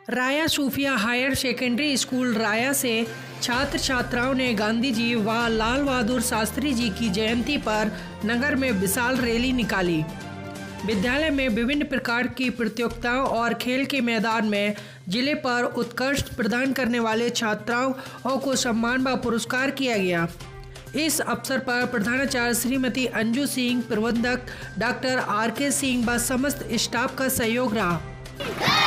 राया सूफिया higher secondary school राया से छात्र छात्राओं ने गांधी जी व लाल बहादुर शास्त्री जी की जयंती पर नगर में विशाल रैली निकाली। विद्यालय में विभिन्न प्रकार की प्रतियोगिताओं और खेल के मैदान में जिले पर उत्कृष्ट प्रदान करने वाले छात्राओं को सम्मान व पुरस्कार किया गया। इस अवसर पर प्रधानाचार्य श्रीमती अंजू सिंह, प्रबंधक डॉक्टर आर के सिंह व समस्त स्टाफ का सहयोग रहा।